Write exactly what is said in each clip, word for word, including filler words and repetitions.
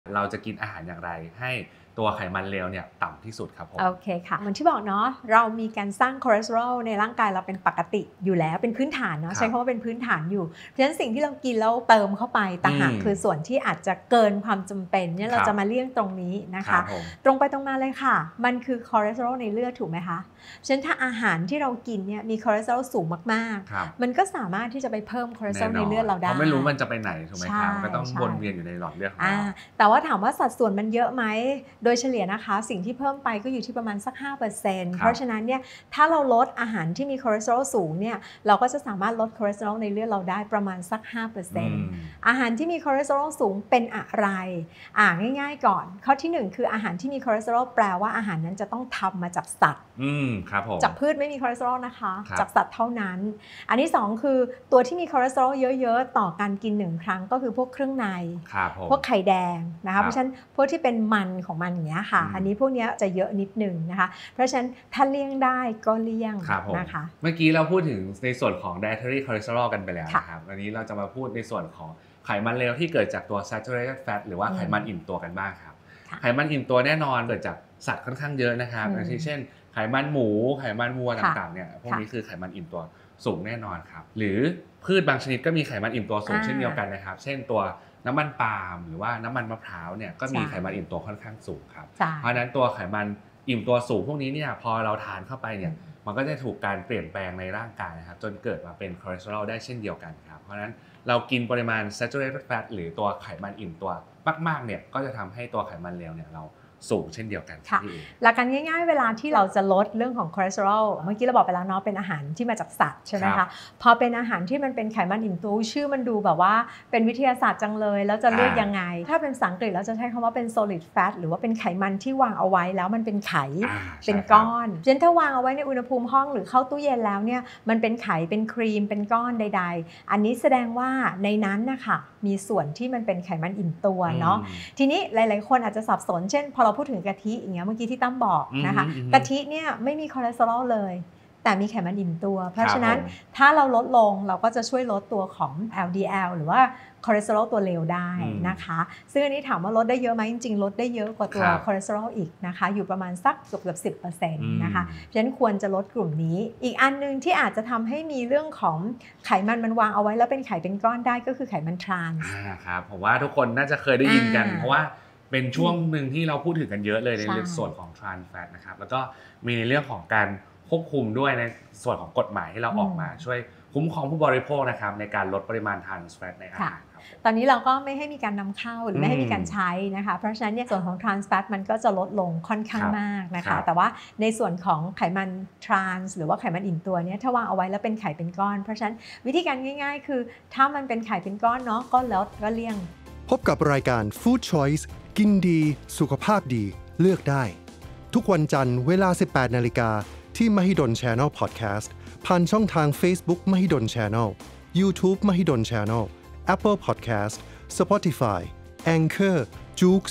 เราจะกินอาหารอย่างไรให้ตัวไขมันเลวเนี่ยต่ำที่สุดครับผมโอเคค่ะเหมือนที่บอกเนาะเรามีการสร้างคอเลสเตอรอลในร่างกายเราเป็นปกติอยู่แล้วเป็นพื้นฐานเนาะใช้คำว่าเป็นพื้นฐานอยู่เพราะฉะนั้นสิ่งที่เรากินแล้วเติมเข้าไปต่างหากคือส่วนที่อาจจะเกินความจำเป็นเนี่ยเราจะมาเลี่ยงตรงนี้นะคะตรงไปตรงมาเลยค่ะมันคือคอเลสเตอรอลในเลือดถูกไหมคะฉะนั้นถ้าอาหารที่เรากินเนี่ยมีคอเลสเตอรอลสูงมากๆมันก็สามารถที่จะไปเพิ่มคอเลสเตอรอลในเลือดเราได้เพราะไม่รู้มันจะไปไหนถูกไหมครับก็ต้องวนเวียนอยู่ในหลอดเลือดของเราแต่ว่าถามว่าสัดส่วนมันเยอะไหมโดยเฉลี่ยนะคะสิ่งที่เพิ่มไปก็อยู่ที่ประมาณสัก ห้าเปอร์เซ็นต์ เพราะฉะนั้นเนี่ยถ้าเราลดอาหารที่มีคอเลสเตอรอลสูงเนี่ยเราก็จะสามารถลดคอเลสเตอรอลในเลือดเราได้ประมาณสัก ห้าเปอร์เซ็นต์ อาหารที่มีคอเลสเตอรอลสูงเป็นอะไรอ่าง่ายๆก่อนข้อที่หนึ่งคืออาหารที่มีคอเลสเตอรอลแปลว่าอาหารนั้นจะต้องทำมาจากสัตว์จากพืชไม่มีคอเลสเตอรอลนะคะจากสัตว์เท่านั้นอันที่สองคือตัวที่มีคอเลสเตอรอลเยอะๆต่อการกินหนึ่งครั้งก็คือพวกเครื่องในพวกไข่แดงนะคะเพราะฉะนั้นพวกที่เป็นมันของมันอย่างเงี้ยค่ะอันนี้พวกนี้จะเยอะนิดนึงนะคะเพราะฉะนั้นถ้าเลี่ยงได้ก็เลี่ยงนะคะเมื่อกี้เราพูดถึงในส่วนของ dietary cholesterol กันไปแล้วนะครับวันนี้เราจะมาพูดในส่วนของไขมันเลวที่เกิดจากตัว saturated fat หรือว่าไขมันอิ่มตัวกันบ้างครับไขมันอิ่มตัวแน่นอนเกิดจากสัตว์ค่อนข้างเยอะนะครับอย่างเช่นไขมันหมูไขมันวัวต่างๆเนี่ยพวกนี้คือไขมันอิ่มตัวสูงแน่นอนครับหรือพืชบางชนิดก็มีไขมันอิ่มตัวสูงเช่นเดียวกันนะครับเช่นตัวน้ำมันปาล์มหรือว่าน้ำมันมะพร้าวเนี่ยก็มีไขมันอิ่มตัวค่อนข้างสูงครับเพราะฉะนั้นตัวไขมันอิ่มตัวสูงพวกนี้เนี่ยพอเราทานเข้าไปเนี่ยมันก็จะถูกการเปลี่ยนแปลงในร่างกายนะครับจนเกิดมาเป็นคอเลสเตอรอลได้เช่นเดียวกันครับเพราะฉะนั้นเรากินปริมาณ saturated fat หรือตัวไขมันอิ่มตัวมากๆเนี่ยก็จะทำให้ตัวไขมันเลวเนี่ยเราสูงเช่นเดียวกันค่ะหลักการง่ายๆเวลาที่เราจะลดเรื่องของคอเลสเตอรอลเมื่อกี้เราบอกไปแล้วเนาะเป็นอาหารที่มาจากสัตว์ใช่ไหมคะพอเป็นอาหารที่มันเป็นไขมันอิ่มตัวชื่อมันดูแบบว่าเป็นวิทยาศาสตร์จังเลยแล้วจะเลือกยังไงถ้าเป็นภาษาอังกฤษเราจะใช้คำว่าเป็น solid fat หรือว่าเป็นไขมันที่วางเอาไว้แล้วมันเป็นไขเป็นก้อนฉะนั้นถ้าวางเอาไว้ในอุณหภูมิห้องหรือเข้าตู้เย็นแล้วเนี่ยมันเป็นไขเป็นครีมเป็นก้อนใดๆอันนี้แสดงว่าในนั้นนะคะมีส่วนที่มันเป็นไขมันอิ่มตัวเนาะทีนี้หลายๆคนอาจจะสับสนเช่นพอเราพูดถึงกะทิอย่างเงี้ยเมื่อกี้ที่ตั้มบอกนะคะกะทิเนี่ยไม่มีคอเลสเตอรอลเลยแต่มีไขมันอิ่มตัวเพราะฉะนั้นถ้าเราลดลงเราก็จะช่วยลดตัวของ แอล ดี แอล หรือว่าคอเลสเตอรอลตัวเลวได้นะคะซึ่งอันนี้ถามว่าลดได้เยอะไหมจริงๆลดได้เยอะกว่าตัวคอเลสเตอรอลอีกนะคะอยู่ประมาณสักเกือบเกือบ สิบเปอร์เซ็นต์ นะคะฉะนั้นควรจะลดกลุ่มนี้อีกอันนึงที่อาจจะทำให้มีเรื่องของไขมันมันวางเอาไว้แล้วเป็นไขเป็นก้อนได้ก็คือไขมันทรานส์ครับผมว่าทุกคนน่าจะเคยได้ยินกันเพราะว่าเป็นช่วงหนึ่งที่เราพูดถึงกันเยอะเลยในเรื่องส่วนของ trans fat นะครับแล้วก็มีในเรื่องของการควบคุมด้วยในส่วนของกฎหมายที่เราออกมาช่วยคุ้มครองผู้บริโภคนะครับในการลดปริมาณ trans fat ในอาหารครับตอนนี้เราก็ไม่ให้มีการนำเข้าหรือไม่ให้มีการใช้นะคะเพราะฉะนั้นเนี่ยส่วนของ trans fat มันก็จะลดลงค่อนข้างมากนะคะแต่ว่าในส่วนของไขมัน trans หรือว่าไขมันอิ่มตัวเนี่ยถ้าวางเอาไว้แล้วเป็นไขเป็นก้อนเพราะฉะนั้นวิธีการง่ายๆคือถ้ามันเป็นไขเป็นก้อนเนาะก็ลดก็เลี่ยงพบกับรายการ Food Choice กินดีสุขภาพดีเลือกได้ทุกวันจันทร์เวลา สิบแปดนาฬิกา ที่ Mahidol Channel Podcast ผ่านช่องทาง Facebook Mahidol Channel YouTube Mahidol Channel Apple Podcast Spotify Anchor Joox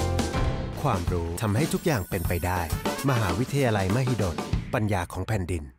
ความรู้ทำให้ทุกอย่างเป็นไปได้มหาวิทยาลัยมหิดลปัญญาของแผ่นดิน